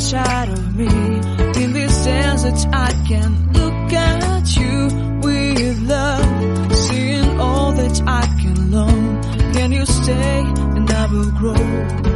inside of me. In this dance that I can look at you with love, seeing all that I can learn. Can you stay and I will grow?